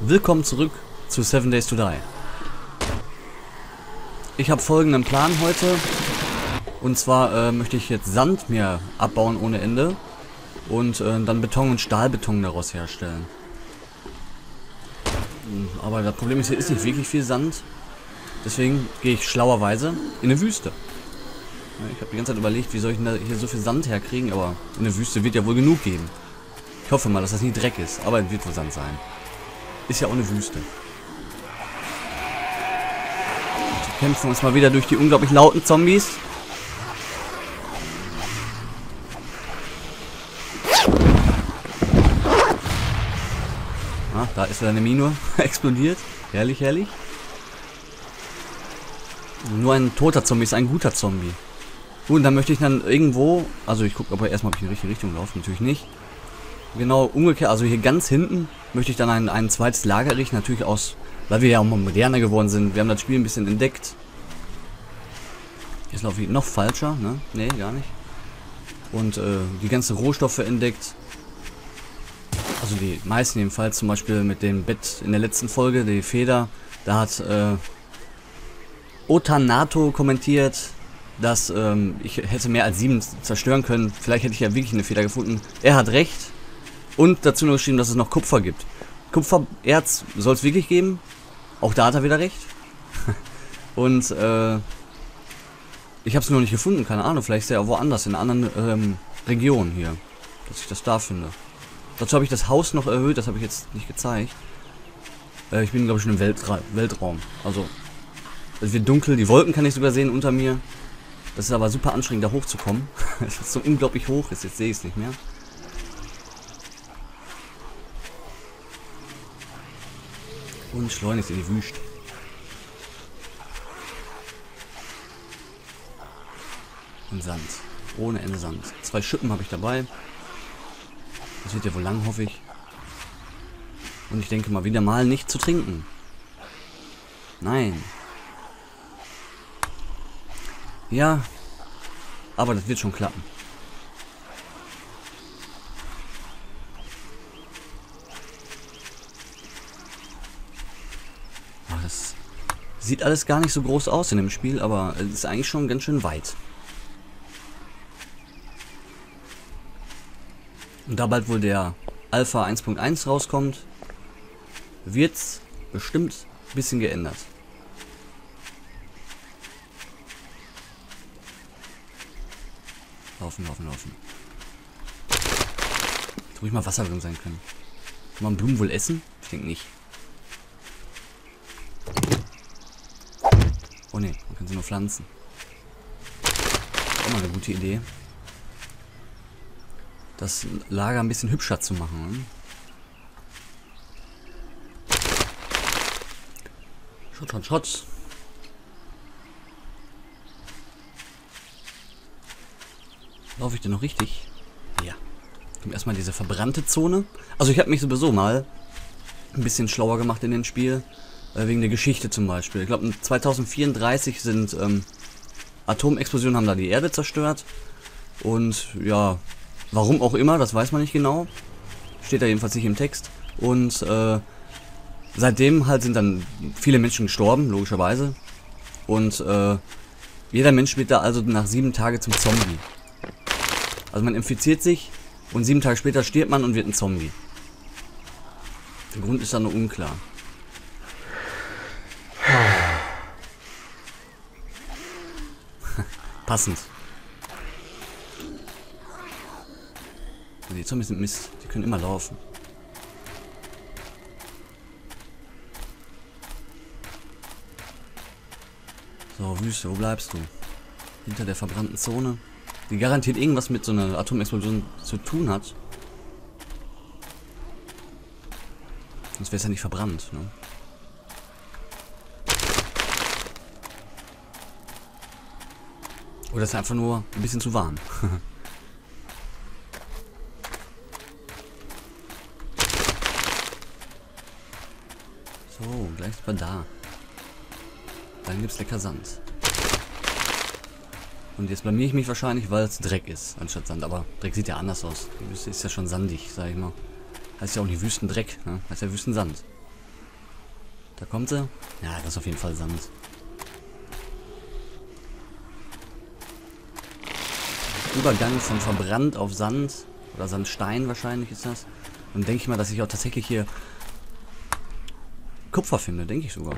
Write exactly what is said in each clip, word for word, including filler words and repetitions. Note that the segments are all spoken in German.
Willkommen zurück zu Seven Days to Die. Ich habe folgenden Plan heute. Und zwar äh, möchte ich jetzt Sand mir abbauen ohne Ende. Und äh, dann Beton und Stahlbeton daraus herstellen. Aber das Problem ist, hier ist nicht wirklich viel Sand. Deswegen gehe ich schlauerweise in eine Wüste. Ich habe die ganze Zeit überlegt, wie soll ich denn da hier so viel Sand herkriegen, aber in der Wüste wird ja wohl genug geben. Ich hoffe mal, dass das nicht Dreck ist, aber es wird wohl Sand sein. Ist ja auch eine Wüste. Wir kämpfen uns mal wieder durch die unglaublich lauten Zombies. Ah, da ist wieder eine Mine explodiert. Herrlich, herrlich. Nur ein toter Zombie ist ein guter Zombie. Gut, und dann möchte ich dann irgendwo, also ich gucke aber erstmal, ob ich in die richtige Richtung laufe, natürlich nicht. Genau umgekehrt, also hier ganz hinten möchte ich dann ein, ein zweites Lager errichten, natürlich aus, weil wir ja auch mal moderner geworden sind. Wir haben das Spiel ein bisschen entdeckt. Jetzt laufe ich noch falscher, ne? Ne, gar nicht. Und äh, die ganzen Rohstoffe entdeckt. Also die meisten jedenfalls, zum Beispiel mit dem Bett in der letzten Folge, die Feder. Da hat äh, Otanato kommentiert, dass ähm, ich hätte mehr als sieben zerstören können. Vielleicht hätte ich ja wirklich eine Feder gefunden. Er hat recht. Und dazu noch geschrieben, dass es noch Kupfer gibt. Kupfererz soll es wirklich geben. Auch da hat er wieder recht. Und äh, ich habe es noch nicht gefunden, keine Ahnung. Vielleicht ist er ja woanders, in einer anderen ähm, Region hier. Dass ich das da finde. Dazu habe ich das Haus noch erhöht, das habe ich jetzt nicht gezeigt. Äh, ich bin, glaube ich, schon im Weltra Weltraum. Also, es wird dunkel, die Wolken kann ich sogar sehen unter mir. Das ist aber super anstrengend, da hochzukommen. Es ist so unglaublich hoch ist, jetzt sehe ich es nicht mehr. Und schleunigst in die Wüste. Und Sand. Ohne Ende Sand. Zwei Schippen habe ich dabei. Das wird ja wohl lang, hoffe ich. Und ich denke mal wieder mal nicht zu trinken. Nein. Ja. Aber das wird schon klappen. Das sieht alles gar nicht so groß aus in dem Spiel, aber es ist eigentlich schon ganz schön weit. Und da bald wohl der Alpha eins Punkt eins rauskommt, wird's bestimmt ein bisschen geändert. Laufen, laufen, laufen. Jetzt ruhig mal Wasser drin sein können. Kann man Blumen wohl essen? Ich denke nicht. Oh ne, man kann sie nur pflanzen. Auch mal eine gute Idee. Das Lager ein bisschen hübscher zu machen. Ne? Schrott, Schrott, Schrott. Laufe ich denn noch richtig? Ja. Erstmal diese verbrannte Zone. Also ich habe mich sowieso mal ein bisschen schlauer gemacht in dem Spiel. Äh, wegen der Geschichte zum Beispiel. Ich glaube zweitausendvierunddreißig sind ähm, Atomexplosionen haben da die Erde zerstört. Und ja, warum auch immer, das weiß man nicht genau. Steht da jedenfalls nicht im Text. Und äh, seitdem halt sind dann viele Menschen gestorben, logischerweise. Und äh, jeder Mensch wird da also nach sieben Tagen zum Zombie. Also man infiziert sich und sieben Tage später stirbt man und wird ein Zombie. Der Grund ist dann nur unklar. Passend. Die Zombies sind Mist. Die können immer laufen. So, Wüste, wo bleibst du? Hinter der verbrannten Zone. Die garantiert irgendwas mit so einer Atomexplosion zu tun hat. Sonst wäre es ja nicht verbrannt, ne? Oder ist einfach nur ein bisschen zu warm. So, gleich ist man da. Dann gibt's lecker Sand. Und jetzt blamier ich mich wahrscheinlich, weil es Dreck ist, anstatt Sand. Aber Dreck sieht ja anders aus. Die Wüste ist ja schon sandig, sag ich mal. Heißt ja auch nicht Wüstendreck, ne? Heißt ja Wüstensand. Da kommt sie. Ja, das ist auf jeden Fall Sand. Übergang von verbrannt auf Sand. Oder Sandstein wahrscheinlich ist das. Und denke ich mal, dass ich auch tatsächlich hier Kupfer finde, denke ich sogar.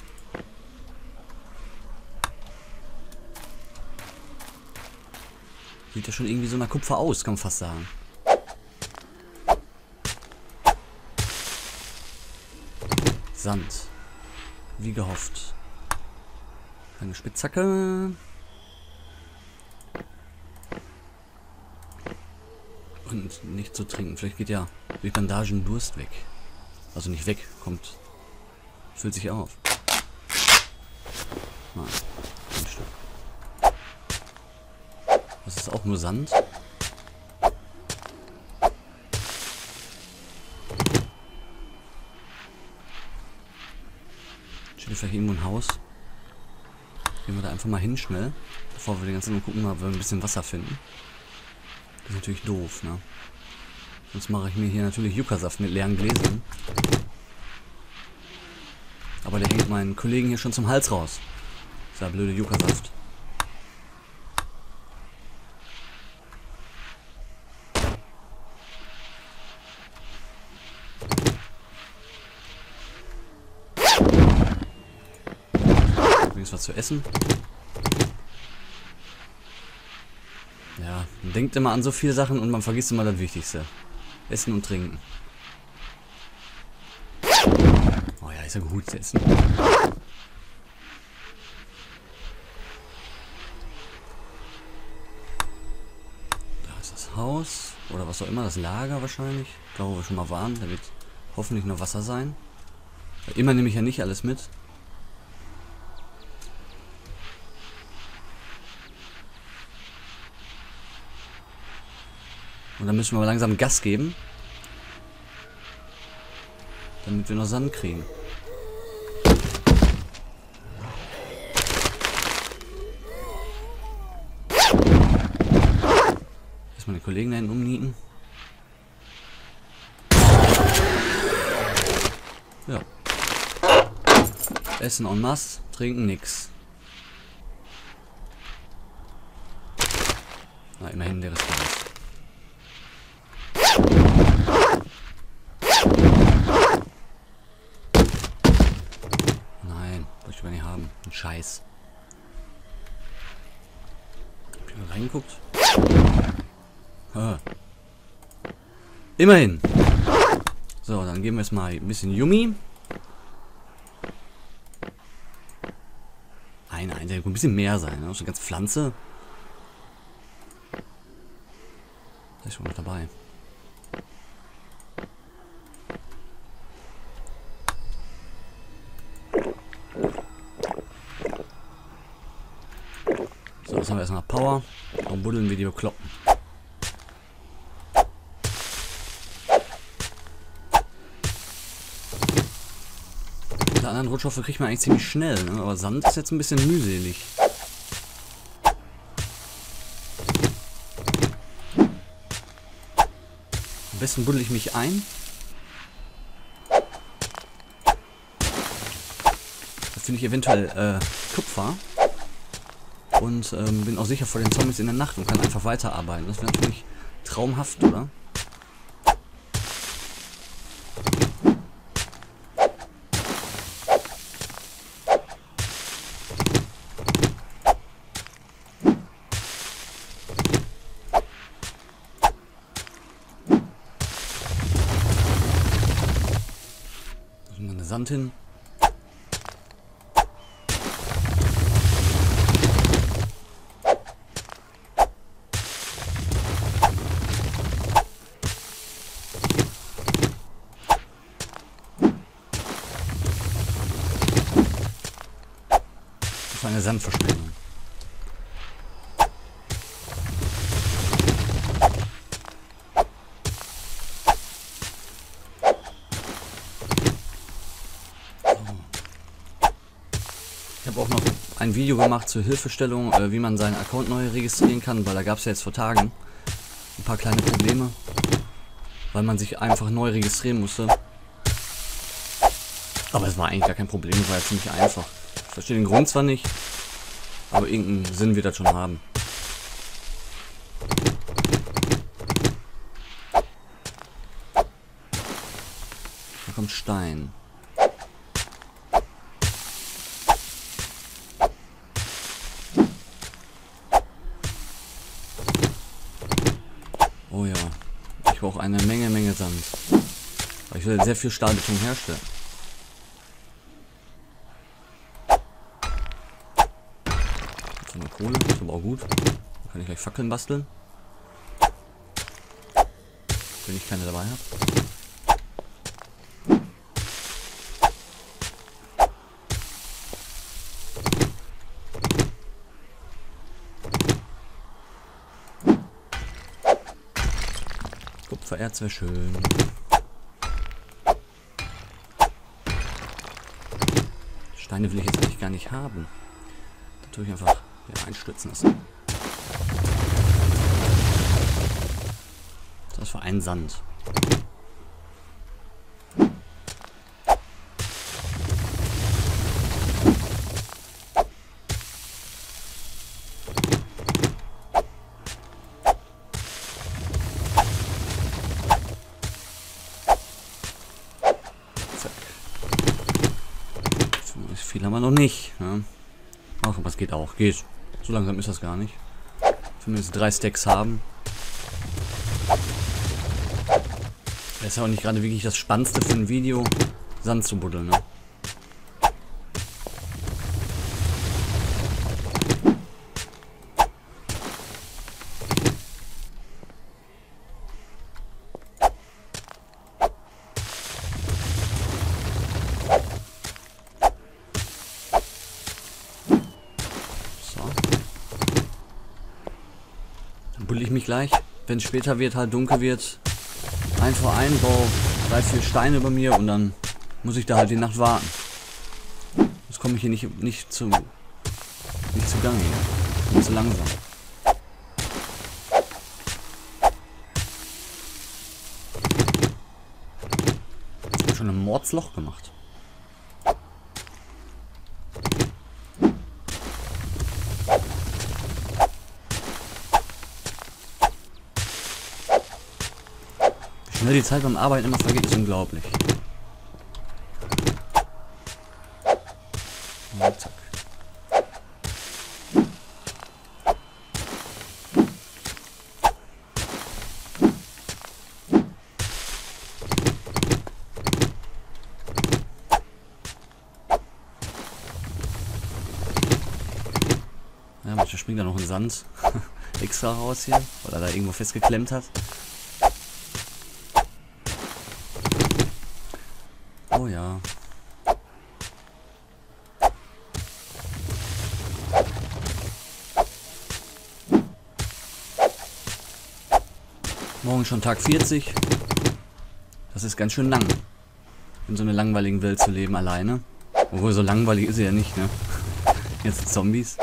Sieht ja schon irgendwie so nach Kupfer aus, kann man fast sagen. Sand. Wie gehofft. Eine Spitzhacke. Und nicht zu trinken. Vielleicht geht ja durch Bandagen Durst weg. Also nicht weg, kommt. Füllt sich auf. Nein, ein Stück. Das ist auch nur Sand. Steht vielleicht irgendwo ein Haus. Gehen wir da einfach mal hin schnell. Bevor wir die ganze Zeit gucken, ob wir ein bisschen Wasser finden. Das ist natürlich doof, ne? Sonst mache ich mir hier natürlich Yucca-Saft mit leeren Gläsern. Aber der hängt meinen Kollegen hier schon zum Hals raus. Dieser blöde Yucca-Saft. Übrigens was zu essen. Ja, man denkt immer an so viele Sachen und man vergisst immer das Wichtigste. Essen und trinken. Oh ja, ist ja gut zu essen. Da ist das Haus. Oder was auch immer, das Lager wahrscheinlich. Da wo wir schon mal waren. Da wird hoffentlich noch Wasser sein. Immer nehme ich ja nicht alles mit. Und dann müssen wir mal langsam Gas geben. Damit wir noch Sand kriegen. Erstmal den Kollegen da hinten umnieten. Ja. Essen en masse, trinken nix. Na, immerhin der Rest raus. Nein, wollte ich aber nicht haben. Ein Scheiß. Hab ich mal reingeguckt? Ah. Immerhin. So, dann geben wir jetzt mal ein bisschen Yummy. Nein, nein, der muss ein bisschen mehr sein. Ne? So eine ganze Pflanze. Da ist schon noch dabei. So, jetzt haben wir erstmal Power. Dann buddeln wir die Bekloppen. Die anderen Rutschstoffe kriegt man eigentlich ziemlich schnell, ne? Aber Sand ist jetzt ein bisschen mühselig. Am besten buddel ich mich ein. Da finde ich eventuell äh, Kupfer. Und ähm, bin auch sicher vor den Zombies in der Nacht und kann einfach weiterarbeiten. Das wäre natürlich traumhaft, oder? Da ist eine Sand hin. Eine Sandverschwendung. So. Ich habe auch noch ein Video gemacht zur Hilfestellung, äh, wie man seinen Account neu registrieren kann, weil da gab es ja jetzt vor Tagen ein paar kleine Probleme, weil man sich einfach neu registrieren musste. Aber es war eigentlich gar kein Problem, es war ja ziemlich einfach. Ich verstehe den Grund zwar nicht, aber irgendeinen Sinn wird das schon haben. Da kommt Stein. Oh ja, ich brauche eine Menge, Menge Sand. Weil ich will sehr viel Stahlbeton herstellen. Jetzt haben wir Kohle, das ist aber auch gut. Da kann ich gleich Fackeln basteln. Wenn ich keine dabei habe. Kupfererz wäre schön. Steine will ich jetzt eigentlich gar nicht haben. Da tue ich einfach hier einstürzen lassen. Das war ein Sand. Viel haben wir noch nicht. Ja. Ach, aber es geht auch. Geht. So langsam ist das gar nicht. Zumindest drei Stacks haben. Das ist ja auch nicht gerade wirklich das Spannendste für ein Video, Sand zu buddeln, ne? Buddel ich mich gleich, wenn es später wird, halt dunkel wird, ein vor ein, baue drei, vier Steine über mir und dann muss ich da halt die Nacht warten. Das komme ich hier nicht, nicht zu nicht zu Gang hier. Bin zu langsam. Ich habe schon ein Mordsloch gemacht. Wie schnell die Zeit beim Arbeiten immer vergeht, ist unglaublich. Und zack. Ja, manchmal springt da noch ein Sand extra raus hier, weil er da irgendwo festgeklemmt hat. Oh ja. Morgen schon Tag vierzig. Das ist ganz schön lang. In so einer langweiligen Welt zu leben alleine. Obwohl, so langweilig ist sie ja nicht, ne? Jetzt Zombies.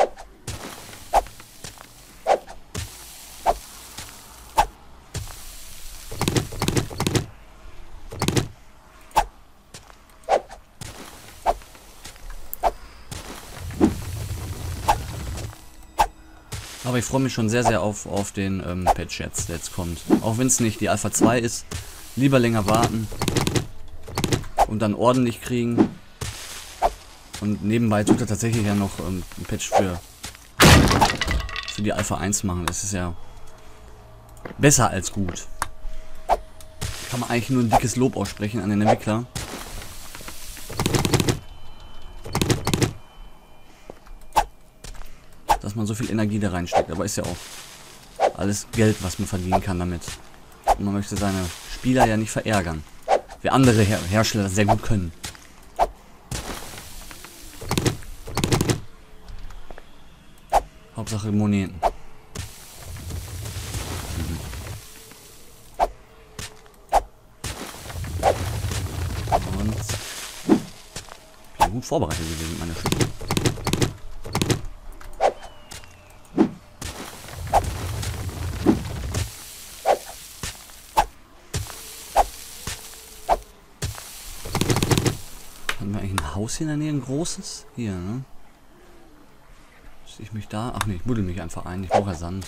Aber ich freue mich schon sehr, sehr auf, auf den ähm, Patch jetzt, der jetzt kommt. Auch wenn es nicht die Alpha zwei ist. Lieber länger warten. Und dann ordentlich kriegen. Und nebenbei tut er tatsächlich ja noch ähm, ein Patch für, für die Alpha eins machen. Das ist ja besser als gut. Kann man eigentlich nur ein dickes Lob aussprechen an den Entwickler. Dass man so viel Energie da reinsteckt. Aber ist ja auch alles Geld, was man verdienen kann damit. Und man möchte seine Spieler ja nicht verärgern. Wie andere Her Hersteller sehr gut können. Hauptsache Moneten. Mhm. Und zack. Ich bin gut vorbereitet gewesen mit meiner Schüsse. Haus hier in der Nähe, ein großes? Hier, ne? Muss ich mich da... Ach nee, ich buddel mich einfach ein. Ich brauche ja Sand.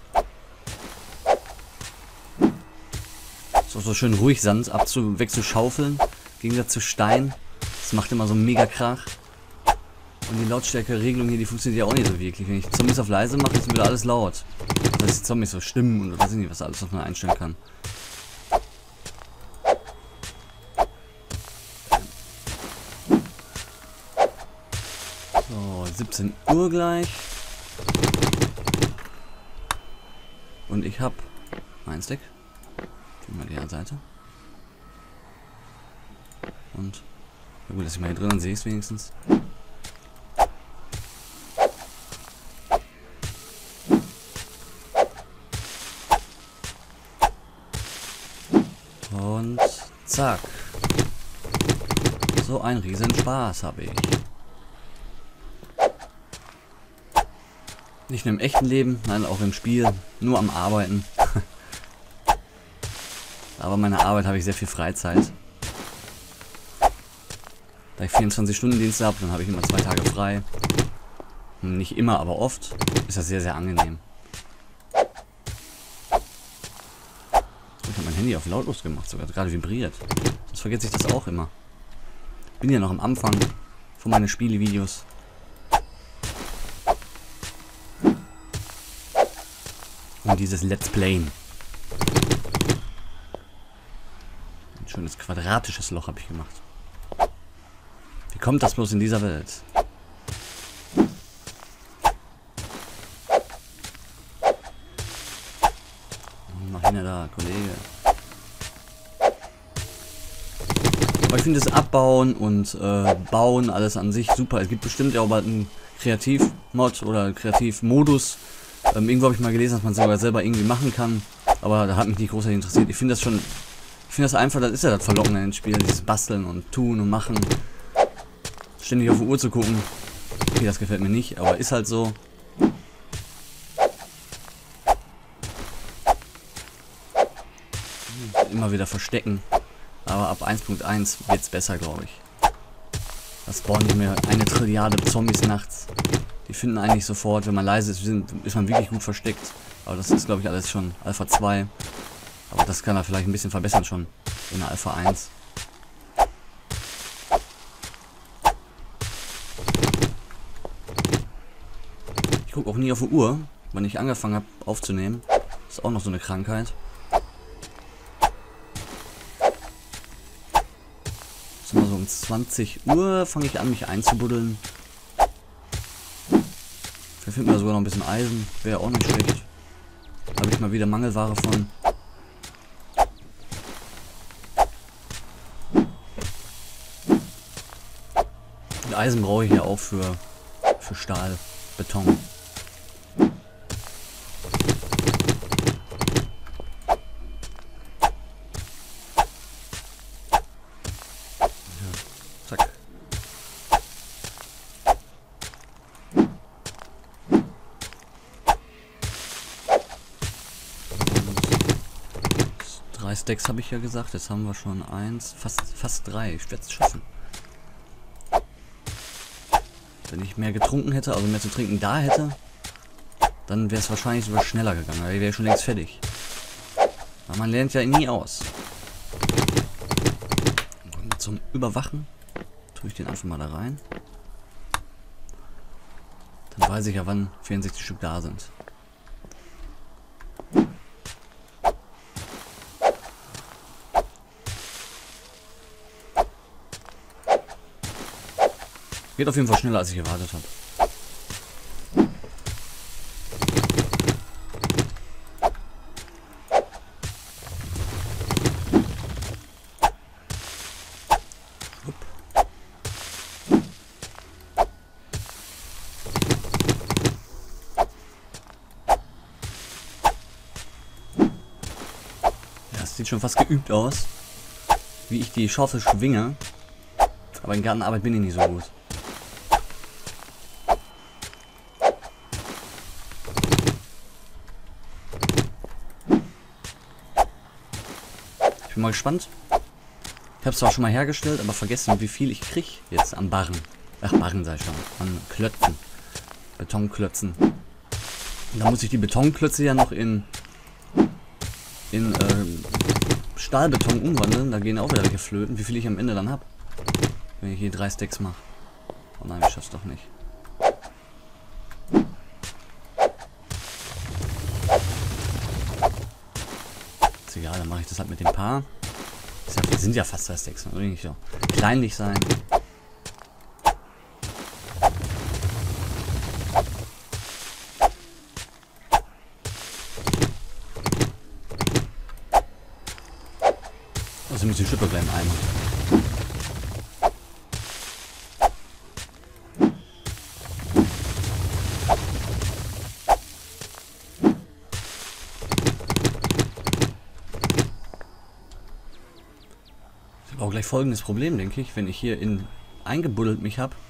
Ist auch so schön ruhig, Sand abzu wegzuschaufeln. Im Gegensatz zu Stein. Das macht immer so mega Krach. Und die Lautstärke-Regelung hier, die funktioniert ja auch nicht so wirklich. Wenn ich Zombies auf leise mache, ist wieder alles laut. Dass die Zombies so stimmen und weiß ich nicht, was alles noch mal einstellen kann. So, siebzehn Uhr gleich. Und ich habe ein Stack. Gehen wir die andere Seite. Und na gut, dass ich mal hier drin, dann sehe ich es wenigstens. Und zack. So ein riesen Spaß habe ich. Nicht nur im echten Leben, nein, auch im Spiel. Nur am Arbeiten. Aber meiner Arbeit habe ich sehr viel Freizeit. Da ich vierundzwanzig Stunden Dienst habe, dann habe ich immer zwei Tage frei. Nicht immer, aber oft. Ist das sehr, sehr angenehm. Ich habe mein Handy auf lautlos gemacht, sogar gerade vibriert. Sonst vergesse ich das auch immer. Bin ja noch am Anfang von meinen Spielevideos. Und dieses Let's Playen. Ein schönes quadratisches Loch habe ich gemacht. Wie kommt das bloß in dieser Welt? Mach hin da, Kollege. Aber ich finde das Abbauen und äh, Bauen alles an sich super. Es gibt bestimmt ja auch bald einen Kreativmod oder Kreativmodus. Ähm, irgendwo habe ich mal gelesen, dass man es sogar selber irgendwie machen kann. Aber da hat mich nicht großartig interessiert. Ich finde das schon... Ich finde das einfach, das ist ja das Verlockende in den Spielen. Dieses Basteln und Tun und Machen. Ständig auf die Uhr zu gucken. Okay, das gefällt mir nicht, aber ist halt so. Immer wieder verstecken. Aber ab eins Punkt eins wird es besser, glaube ich. Da spawnen nicht mehr eine Trilliarde Zombies nachts. Die finden eigentlich sofort, wenn man leise ist, ist man wirklich gut versteckt. Aber das ist, glaube ich, alles schon Alpha zwei. Aber das kann er vielleicht ein bisschen verbessern schon in der Alpha eins. Ich gucke auch nie auf die Uhr, wann ich angefangen habe aufzunehmen. Das ist auch noch so eine Krankheit. So mal so um zwanzig Uhr fange ich an, mich einzubuddeln. Vielleicht finden wir sogar noch ein bisschen Eisen. Wäre auch nicht schlecht. Da habe ich mal wieder Mangelware von. Und Eisen brauche ich ja auch für, für Stahl, Beton. Zack. Drei Stacks habe ich ja gesagt. Jetzt haben wir schon eins, fast, fast drei. Ich werde es schaffen. Wenn ich mehr getrunken hätte, also mehr zu trinken da hätte, dann wäre es wahrscheinlich sogar schneller gegangen. Weil ich wäre schon längst fertig. Aber man lernt ja nie aus. Und zum Überwachen tue ich den einfach mal da rein. Dann weiß ich ja, wann vierundsechzig Stück da sind. Geht auf jeden Fall schneller, als ich erwartet habe. Das sieht schon fast geübt aus, wie ich die Schaufel schwinge. Aber in Gartenarbeit bin ich nicht so gut. Ich bin mal gespannt, Ich habe es zwar schon mal hergestellt, aber vergessen, wie viel ich kriege jetzt am Barren. Ach, Barren sei schon. An Klötzen. Betonklötzen. Und da muss ich die Betonklötze ja noch in in äh, Stahlbeton umwandeln. Da gehen auch wieder welche flöten. Wie viel ich am Ende dann habe. Wenn ich hier drei Stacks mache. Oh nein, ich schaff's doch nicht. Ist egal, dann mache ich das halt mit dem Paar. Das sind ja fast zwei Stacks. Ne? Nicht so kleinlich sein. Also ein bisschen Schippe bleiben einmal. Ich habe auch gleich folgendes Problem, denke ich, wenn ich hier in eingebuddelt mich habe.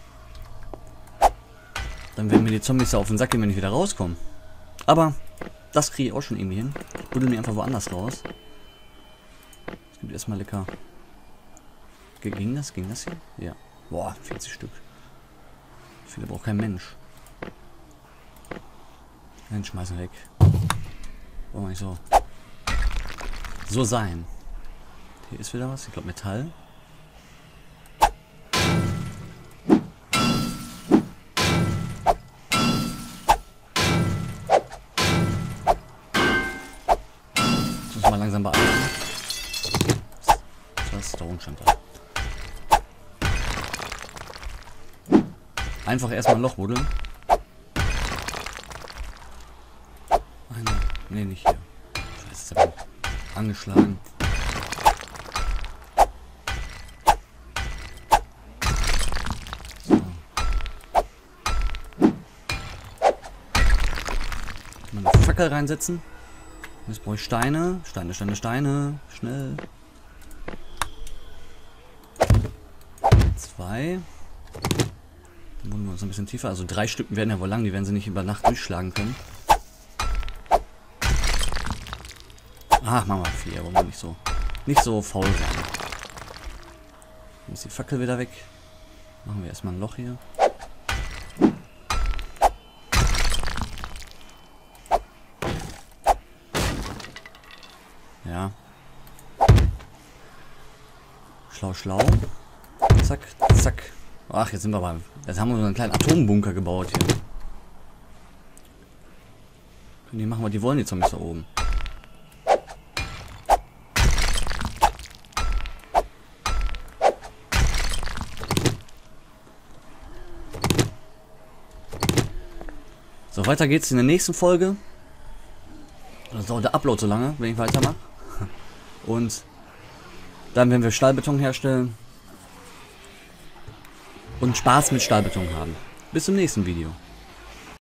Dann werden mir die Zombies ja auf den Sack gehen, wenn ich wieder rauskomme. Aber das kriege ich auch schon irgendwie hin. Ich buddel mir einfach woanders raus. Es gibt erstmal lecker. Ging das? Ging das hier? Ja. Boah, vierzig Stück. Viele braucht kein Mensch. Nein, schmeißen weg. Wollen wir nicht so. So sein. Hier ist wieder was. Ich glaube Metall. Jetzt muss man langsam beachten. Was ist da unten stand da? Einfach erstmal ein Loch buddeln. Eine. Nee, nicht hier. Scheiße, jetzt hab ich angeschlagen. So. Mal eine Fackel reinsetzen. Jetzt brauche ich Steine. Steine, Steine, Steine. Schnell. Zwei. Dann wollen wir uns ein bisschen tiefer. Also drei Stück werden ja wohl lang. Die werden sie nicht über Nacht durchschlagen können. Ach, machen wir vier. Wollen wir nicht so, nicht so faul sein. Dann ist die Fackel wieder weg. Machen wir erstmal ein Loch hier. Ja. Schlau, schlau. Zack, zack. Ach, jetzt sind wir beim. Jetzt haben wir so einen kleinen Atombunker gebaut hier. Können die machen, was die wollen, die Zombies da oben. So, weiter geht's in der nächsten Folge. Das dauert der Upload so lange, wenn ich weitermache. Und dann werden wir Stahlbeton herstellen. Und Spaß mit Stahlbeton haben. Bis zum nächsten Video.